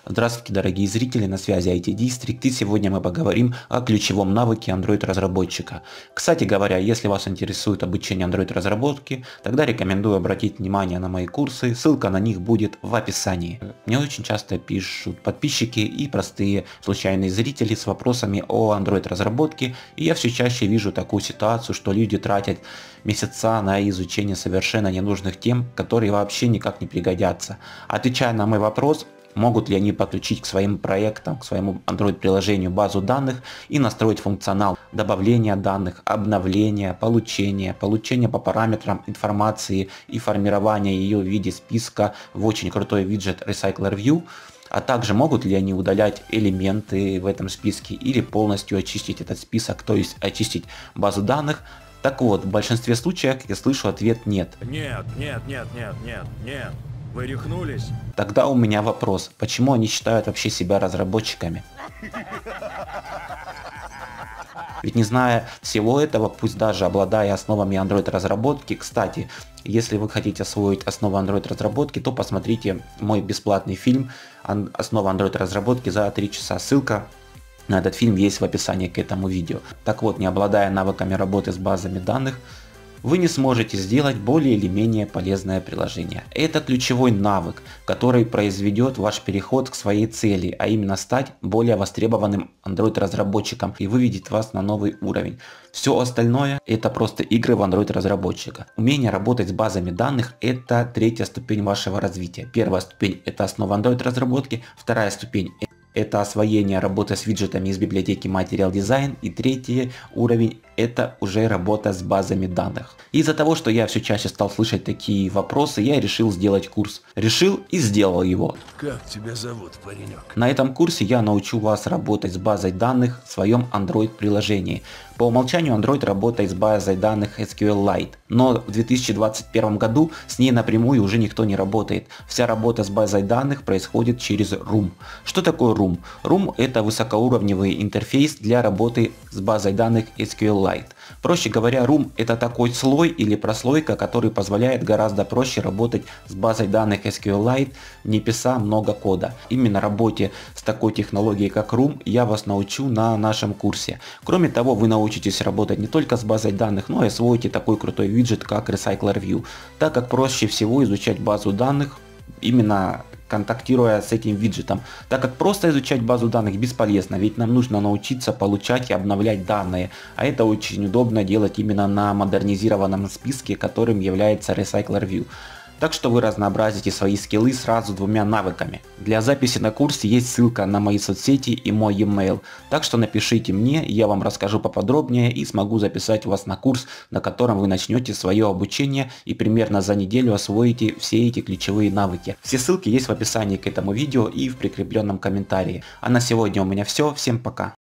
Здравствуйте, дорогие зрители, на связи IT District, и сегодня мы поговорим о ключевом навыке Android разработчика. Кстати говоря, если вас интересует обучение Android разработки, тогда рекомендую обратить внимание на мои курсы, ссылка на них будет в описании. Мне очень часто пишут подписчики и простые случайные зрители с вопросами о Android разработке, и я все чаще вижу такую ситуацию, что люди тратят месяца на изучение совершенно ненужных тем, которые вообще никак не пригодятся. Отвечая на мой вопрос, могут ли они подключить к своим проектам, к своему Android приложению базу данных и настроить функционал добавления данных, обновления, получения по параметрам информации и формирования ее в виде списка в очень крутой виджет Recycler View, а также могут ли они удалять элементы в этом списке или полностью очистить этот список, то есть очистить базу данных. Так вот, в большинстве случаев я слышу ответ нет. Нет. Вы рехнулись? Тогда у меня вопрос, почему они считают вообще себя разработчиками? Ведь не зная всего этого, пусть даже обладая основами Android разработки, кстати, если вы хотите освоить основы Android разработки, то посмотрите мой бесплатный фильм «Основа Android разработки» за 3 часа. Ссылка на этот фильм есть в описании к этому видео. Так вот, не обладая навыками работы с базами данных, вы не сможете сделать более или менее полезное приложение. Это ключевой навык, который произведет ваш переход к своей цели, а именно стать более востребованным Android разработчиком и выведет вас на новый уровень. Все остальное это просто игры в Android разработчика. Умение работать с базами данных это третья ступень вашего развития. Первая ступень это основа Android разработки, вторая ступень это освоение работы с виджетами из библиотеки Material Design, и третий уровень это уже работа с базами данных. Из-за того, что я все чаще стал слышать такие вопросы, я решил сделать курс. Решил и сделал его. Как тебя зовут, паренек? На этом курсе я научу вас работать с базой данных в своем Android приложении. По умолчанию Android работает с базой данных SQLite, но в 2021 году с ней напрямую уже никто не работает. Вся работа с базой данных происходит через RUM. Что такое RUM? RUM это высокоуровневый интерфейс для работы с базой данных SQLite. Проще говоря, RUM это такой слой или прослойка, который позволяет гораздо проще работать с базой данных SQLite, не писая много кода. Именно работе с такой технологией как RUM я вас научу на нашем курсе. Кроме того, вы научитесь работать не только с базой данных, но и освоите такой крутой виджет как Recycler View, так как проще всего изучать базу данных именно контактируя с этим виджетом, так как просто изучать базу данных бесполезно, ведь нам нужно научиться получать и обновлять данные, а это очень удобно делать именно на модернизированном списке, которым является Recycler View. Так что вы разнообразите свои скиллы сразу двумя навыками. Для записи на курсе есть ссылка на мои соцсети и мой e-mail, так что напишите мне, я вам расскажу поподробнее и смогу записать вас на курс, на котором вы начнете свое обучение и примерно за неделю освоите все эти ключевые навыки. Все ссылки есть в описании к этому видео и в прикрепленном комментарии. А на сегодня у меня все, всем пока.